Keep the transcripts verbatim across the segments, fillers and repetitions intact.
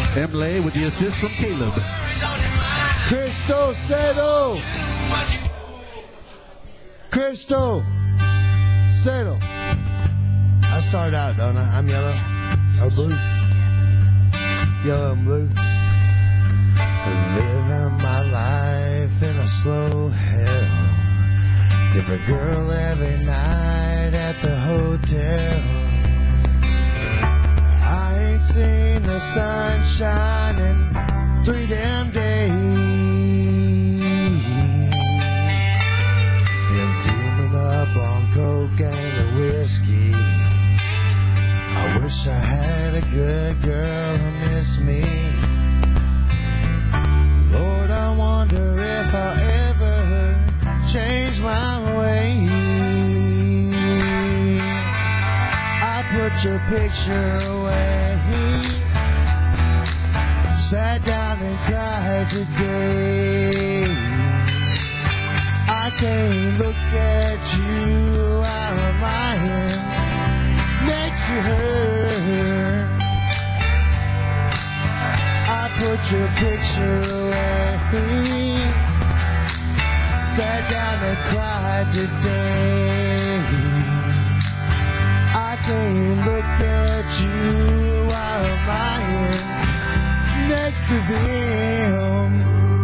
Emily with the assist from Caleb. Crystal Settle. Crystal Settle. I start out, don't I? I'm yellow. Oh, blue. Yellow and blue. Living my life in a slow hell. Different girl every night at the hotel. I ain't seen the sun shining three damn days. Been fuming up on cocaine and whiskey. I wish I had a good girl who missed me. Lord, I wonder if I'll ever change my ways. I put your picture away, sat down and cried today. I can't look at you while I'm lying next to her. I put your picture away, sat down and cried today. I can't look at you while I'm lying next to them.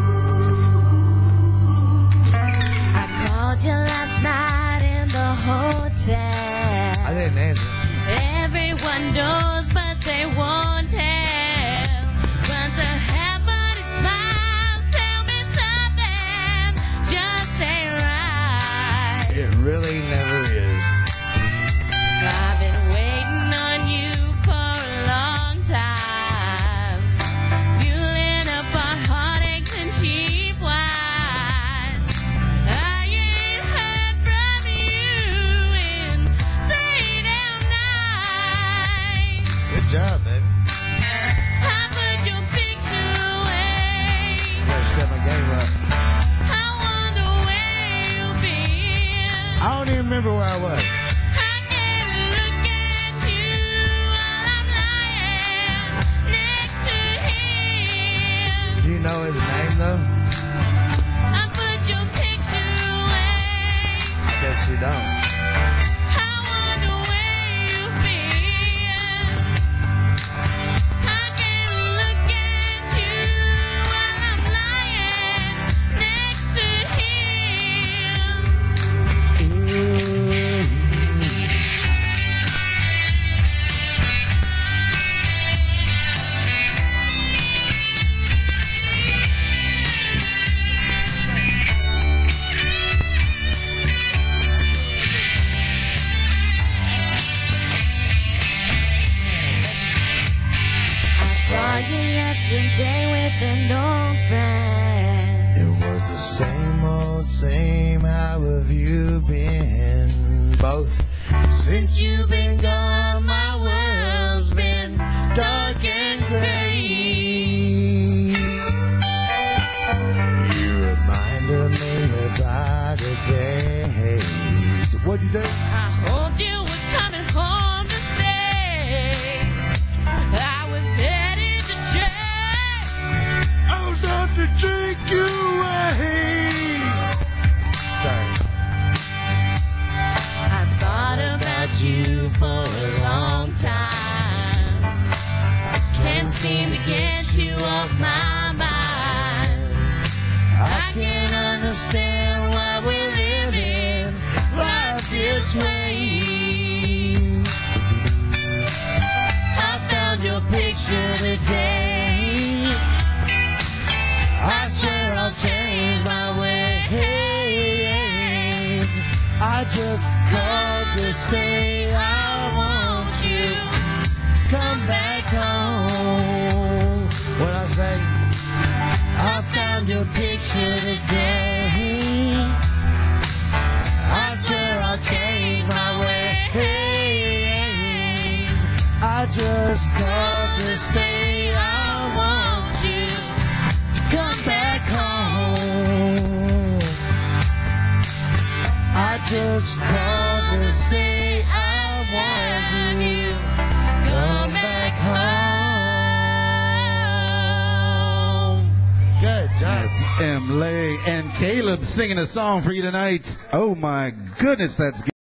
I called you last night in the hotel. I didn't answer. Everyone knows, but they won't tell. But the heavenly smiles tell me something just ain't right. It really never is. I've been waiting on you for a long time, fueling up our heartaches and cheap wine. I ain't heard from you in three damn nights. Good job, baby. I put your picture away. Gotta step my game up. I wonder where you've been. I don't even remember where I was. I can't look at you while I'm lying next to him. Do you know his name, though? I put your picture away. I bet you don't. I wonder where you've been. I can't look at you while I'm lying next to him. Ooh. I saw you yesterday with an old friend. It was the same old same. How have you been? Both. Since you've been gone, my world's been dark and gray. You reminded me about the days. What'd you do? I hoped you were coming home to stay. I was headed to church. I was out to take you away. Sorry. I thought about you for a long time. I can't seem to get you off my mind. I can't understand why we're living life this way. I found your picture today. I swear I'll change my ways. I just called to say I want you. Come back home. What I say? I found your picture today. I swear I'll change my ways. I just called to say I want you to come back home. I just called to say I want you to come back home. That's Emily and Caleb singing a song for you tonight. Oh my goodness, that's good.